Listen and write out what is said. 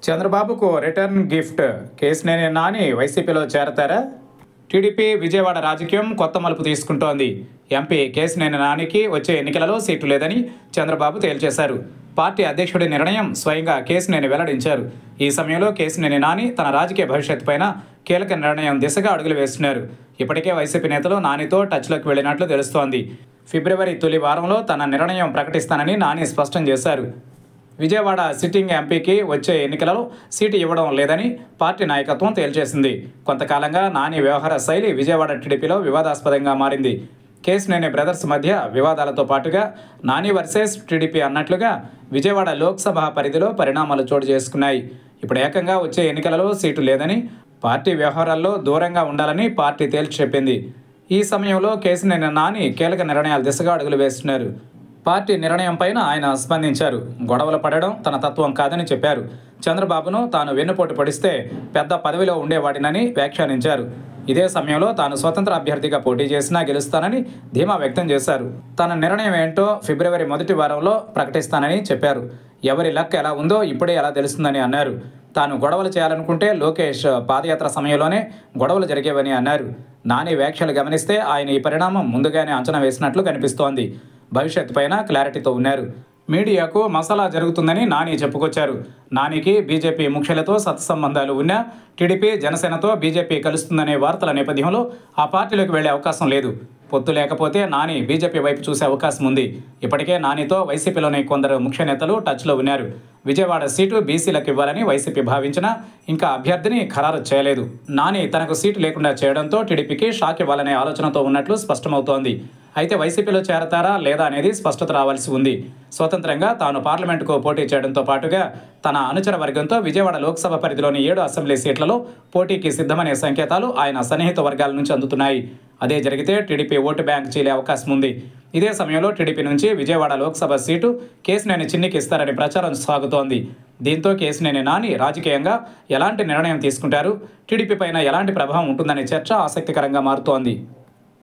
చంద్రబాబుకు return gift. Kesineni Nani వైసీపీలో చేరతారా? TDP Vijayawada రాజకీయం కొత్త మలుపు తీసుకుంటోంది. ఎంపీ కేశినేని నానికి వచ్చే ఎన్నికలలో సీటు లేదని చంద్రబాబు తేల్చేశారు. పార్టీ అధ్యక్షుడి నిర్ణయం స్వయంగా కేశినేని వెల్లడించారు. ఈ సమయంలో కేశినేని నాని తన రాజకీయ భవిష్యత్తుపైన కీలక నిర్ణయం దిశగా అడుగులు వేస్తున్నారు. ఇప్పటికే వైసీపీ నేతలు నానితో టచ్లోకి వెళ్లినట్లు తెలుస్తోంది. ఫిబ్రవరి తొలి వారంలో తన నిర్ణయం ప్రకటిస్తానని నాని స్పష్టం చేశారు. విజయవాడ సిట్టింగ్ ఎంపీకి వచ్చే ఎన్నికలలో సీటు ఇవ్వడం లేదని పార్టీ నాయకత్వం తేల్చేసింది. కొంతకాలంగా నాని వ్యవహార శైలి విజయవాడ టీడీపీలో వివాదాస్పదంగా మారింది. కేశినేని బ్రదర్స్ మధ్య వివాదాలతో పాటుగా నాని వర్సెస్ టీడీపీ అన్నట్లుగా విజయవాడ లోక్సభ పరిధిలో పరిణామాలు చోటు చేసుకున్నాయి. ఇప్పుడు ఏకంగా వచ్చే ఎన్నికలలో సీటు లేదని, పార్టీ వ్యవహారాల్లో దూరంగా ఉండాలని పార్టీ తేల్చి చెప్పింది. ఈ సమయంలో కేశినేని నాని కీలక నిర్ణయాల దిశగా అడుగులు వేస్తున్నారు. పార్టీ నిర్ణయం పైన ఆయన స్పందించారు. గొడవలు పడడం తన తత్వం కాదని చెప్పారు. చంద్రబాబును తాను వెన్నుపోటు పొడిస్తే పెద్ద పదవిలో ఉండేవాడినని వ్యాఖ్యానించారు. ఇదే సమయంలో తాను స్వతంత్ర అభ్యర్థిగా పోటీ చేసినా గెలుస్తానని ధీమా వ్యక్తం చేశారు. తన నిర్ణయం ఏంటో ఫిబ్రవరి మొదటి వారంలో ప్రకటిస్తానని చెప్పారు. ఎవరి లక్ ఎలా ఉందో ఇప్పుడే ఎలా తెలుస్తుందని అన్నారు. తాను గొడవలు చేయాలనుకుంటే లోకేష్ పాదయాత్ర సమయంలోనే గొడవలు జరిగేవని అన్నారు. నాని వ్యాఖ్యలు గమనిస్తే ఆయన ఈ పరిణామం ముందుగానే అంచనా వేసినట్లు కనిపిస్తోంది. భవిష్యత్తు పైన క్లారిటీతో ఉన్నారు. మీడియాకు మసాలా జరుగుతుందని నాని చెప్పుకొచ్చారు. నానికి బీజేపీ ముఖ్యులతో సత్సంబంధాలు ఉన్నా టీడీపీ జనసేనతో బీజేపీ కలుస్తుందనే వార్తల నేపథ్యంలో ఆ పార్టీలోకి వెళ్లే అవకాశం లేదు. పొత్తు లేకపోతే నాని బీజేపీ వైపు చూసే అవకాశం ఉంది. ఇప్పటికే నానితో వైసీపీలోని కొందరు ముఖ్య నేతలు టచ్లో ఉన్నారు. విజయవాడ సీటు బీసీలకు ఇవ్వాలని వైసీపీ భావించినా ఇంకా అభ్యర్థిని ఖరారు చేయలేదు. నాని తనకు సీటు లేకుండా చేయడంతో టీడీపీకి షాక్ ఇవ్వాలనే ఆలోచనతో ఉన్నట్లు స్పష్టమవుతోంది. అయితే వైసీపీలో చేరతారా లేదా అనేది స్పష్టత రావాల్సి ఉంది. స్వతంత్రంగా తాను పార్లమెంటుకు పోటీ చేయడంతో పాటుగా తన అనుచర వర్గంతో విజయవాడ లోక్సభ పరిధిలోని 7 అసెంబ్లీ సీట్లలో పోటీకి సిద్ధమనే సంకేతాలు ఆయన సన్నిహిత వర్గాల నుంచి అందుతున్నాయి. అదే జరిగితే టీడీపీ ఓటు బ్యాంక్ చీలే అవకాశం ఉంది. ఇదే సమయంలో టీడీపీ నుంచి విజయవాడ లోక్సభ సీటు కేశినేని చిన్నికి ఇస్తారని ప్రచారం సాగుతోంది. దీంతో కేశినేని నాని రాజకీయంగా ఎలాంటి నిర్ణయం తీసుకుంటారు, టీడీపీ పైన ఎలాంటి ప్రభావం ఉంటుందనే చర్చ ఆసక్తికరంగా మారుతోంది.